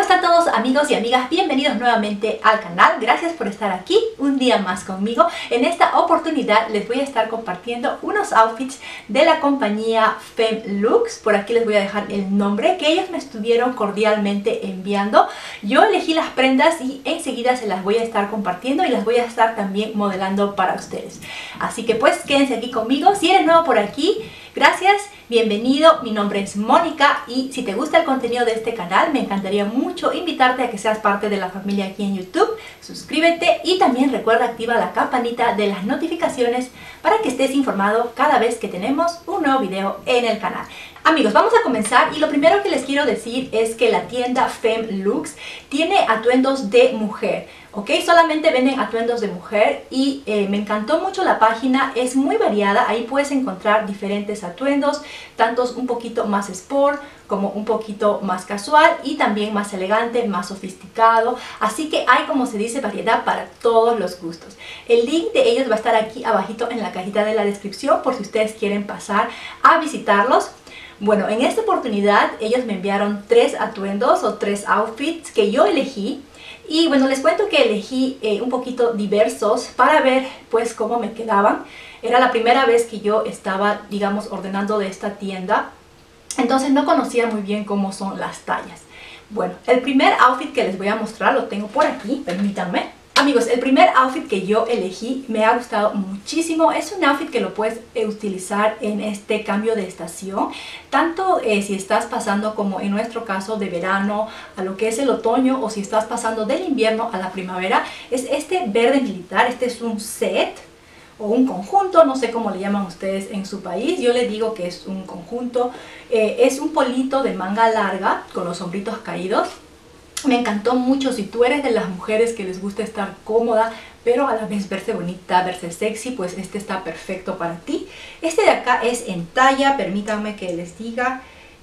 están todos amigos y amigas? Bienvenidos nuevamente al canal. Gracias por estar aquí un día más conmigo. En esta oportunidad les voy a estar compartiendo unos outfits de la compañía Femlux. Por aquí les voy a dejar el nombre que ellos me estuvieron cordialmente enviando. Yo elegí las prendas y enseguida se las voy a estar compartiendo y las voy a estar también modelando para ustedes. Así que pues quédense aquí conmigo. Si eres nuevo por aquí, gracias, bienvenido, mi nombre es Mónica y si te gusta el contenido de este canal me encantaría mucho invitarte a que seas parte de la familia aquí en YouTube. Suscríbete y también recuerda activar la campanita de las notificaciones para que estés informado cada vez que tenemos un nuevo video en el canal. Amigos, vamos a comenzar y lo primero que les quiero decir es que la tienda Femlux tiene atuendos de mujer, ¿ok? Solamente venden atuendos de mujer y me encantó mucho la página, es muy variada, ahí puedes encontrar diferentes atuendos, tantos un poquito más sport como un poquito más casual y también más elegante, más sofisticado, así que hay, como se dice, variedad para todos los gustos. El link de ellos va a estar aquí abajito en la cajita de la descripción por si ustedes quieren pasar a visitarlos. Bueno, en esta oportunidad ellos me enviaron 3 atuendos o 3 outfits que yo elegí. Y bueno, les cuento que elegí un poquito diversos para ver pues cómo me quedaban. Era la primera vez que yo estaba, digamos, ordenando de esta tienda. Entonces no conocía muy bien cómo son las tallas. Bueno, el primer outfit que les voy a mostrar lo tengo por aquí, permítanme. Amigos, el primer outfit que yo elegí me ha gustado muchísimo. Es un outfit que lo puedes utilizar en este cambio de estación. Tanto si estás pasando, como en nuestro caso, de verano a lo que es el otoño, o si estás pasando del invierno a la primavera. Es este verde militar, este es un set o un conjunto, no sé cómo le llaman ustedes en su país. Yo les digo que es un conjunto. Es un polito de manga larga con los hombritos caídos. Me encantó mucho. Si tú eres de las mujeres que les gusta estar cómoda, pero a la vez verse bonita, verse sexy, pues este está perfecto para ti. Este de acá es en talla, permítanme que les diga,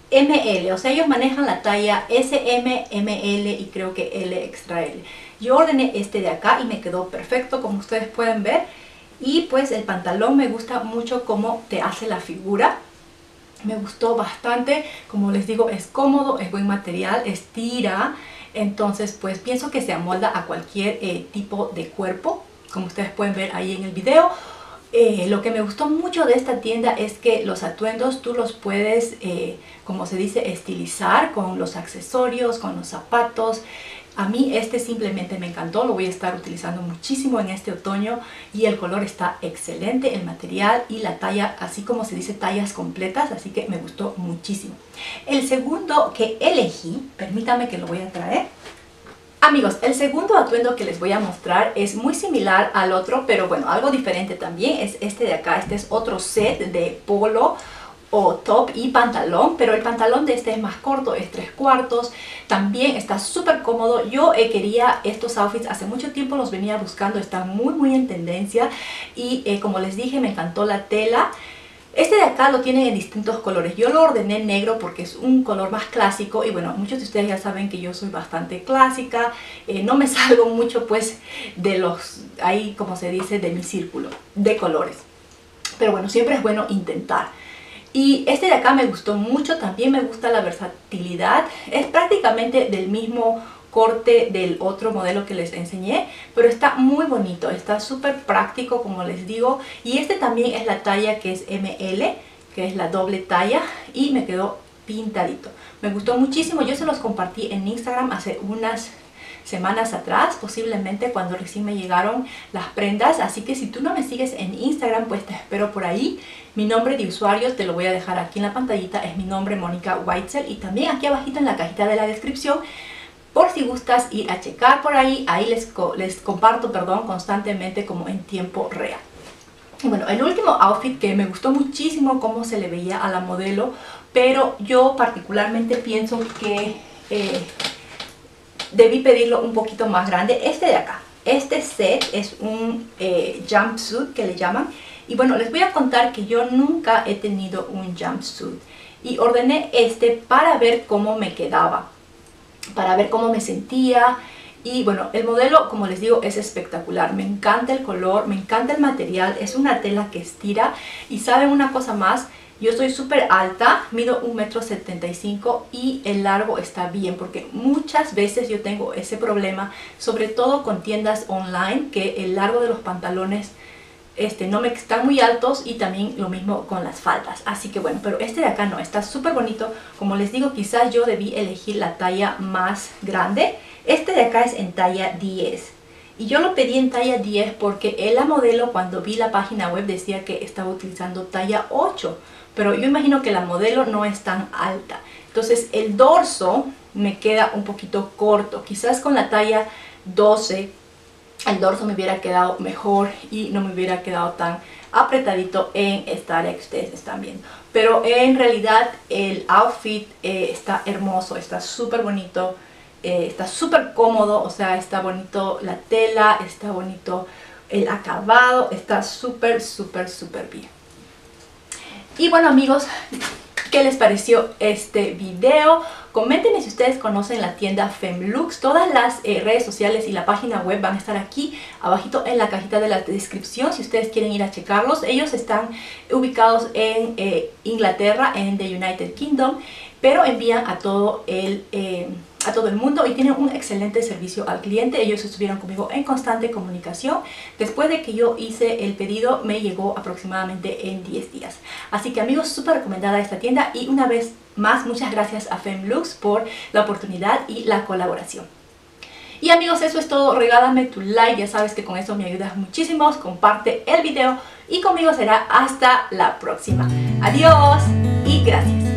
ML. O sea, ellos manejan la talla SM, ML y creo que L extra L. Yo ordené este de acá y me quedó perfecto, como ustedes pueden ver. Y pues el pantalón me gusta mucho cómo te hace la figura. Me gustó bastante. Como les digo, es cómodo, es buen material, estira. Entonces pues pienso que se amolda a cualquier tipo de cuerpo, como ustedes pueden ver ahí en el video. Lo que me gustó mucho de esta tienda es que los atuendos tú los puedes, como se dice, estilizar con los accesorios, con los zapatos. A mí este simplemente me encantó, lo voy a estar utilizando muchísimo en este otoño y el color está excelente, el material y la talla, así como se dice, tallas completas, así que me gustó muchísimo. El segundo que elegí, permítame que lo voy a traer. Amigos, el segundo atuendo que les voy a mostrar es muy similar al otro, pero bueno, algo diferente también, es este de acá. Este es otro set de polo o top y pantalón, pero el pantalón de este es más corto, es 3/4, también está súper cómodo. Yo quería estos outfits hace mucho tiempo, los venía buscando, están muy en tendencia y como les dije, me encantó la tela. Este de acá lo tienen en distintos colores. Yo lo ordené en negro porque es un color más clásico y bueno, muchos de ustedes ya saben que yo soy bastante clásica, no me salgo mucho pues de los, ahí como se dice, de mi círculo de colores, pero bueno, siempre es bueno intentar. Y este de acá me gustó mucho, también me gusta la versatilidad, es prácticamente del mismo corte del otro modelo que les enseñé, pero está muy bonito, está súper práctico como les digo. Y este también es la talla que es ML, que es la doble talla, y me quedó pintadito. Me gustó muchísimo, yo se los compartí en Instagram hace unas semanas atrás, posiblemente cuando recién me llegaron las prendas, así que si tú no me sigues en Instagram, pues te espero por ahí. Mi nombre de usuario te lo voy a dejar aquí en la pantallita, es mi nombre, Mónica Whitesell, y también aquí abajito en la cajita de la descripción, por si gustas ir a checar por ahí. Ahí les comparto, perdón, constantemente como en tiempo real. Y bueno, el último outfit que me gustó muchísimo cómo se le veía a la modelo, pero yo particularmente pienso que debí pedirlo un poquito más grande. Este de acá, este set es un jumpsuit que le llaman. Y bueno, les voy a contar que yo nunca he tenido un jumpsuit y ordené este para ver cómo me quedaba, para ver cómo me sentía. Y bueno, el modelo, como les digo, es espectacular. Me encanta el color, me encanta el material, es una tela que estira. Y saben una cosa más, Yo soy súper alta, mido 1,75 m y el largo está bien, porque muchas veces yo tengo ese problema, sobre todo con tiendas online, que el largo de los pantalones no me están muy altos, y también lo mismo con las faldas. Así que bueno, pero este de acá no, está súper bonito. Como les digo, quizás yo debí elegir la talla más grande. Este de acá es en talla 10. Y yo lo pedí en talla 10 porque la modelo, cuando vi la página web, decía que estaba utilizando talla 8. Pero yo imagino que la modelo no es tan alta. Entonces el dorso me queda un poquito corto. Quizás con la talla 12 el dorso me hubiera quedado mejor y no me hubiera quedado tan apretadito en esta área que ustedes están viendo. Pero en realidad el outfit está hermoso, está súper bonito. Está súper cómodo, o sea, está bonito la tela, está bonito el acabado, está súper bien. Y bueno, amigos, ¿qué les pareció este video? Coméntenme si ustedes conocen la tienda FemLooks. Todas las redes sociales y la página web van a estar aquí abajito en la cajita de la descripción si ustedes quieren ir a checarlos. Ellos están ubicados en Inglaterra, en the United Kingdom, pero envían a todo el mundo y tienen un excelente servicio al cliente. Ellos estuvieron conmigo en constante comunicación. Después de que yo hice el pedido, me llegó aproximadamente en 10 días. Así que, amigos, súper recomendada esta tienda. Y una vez más, muchas gracias a FemLooks por la oportunidad y la colaboración. Y amigos, eso es todo. Regálame tu like, ya sabes que con eso me ayudas muchísimo. Comparte el video y conmigo será hasta la próxima. Adiós y gracias.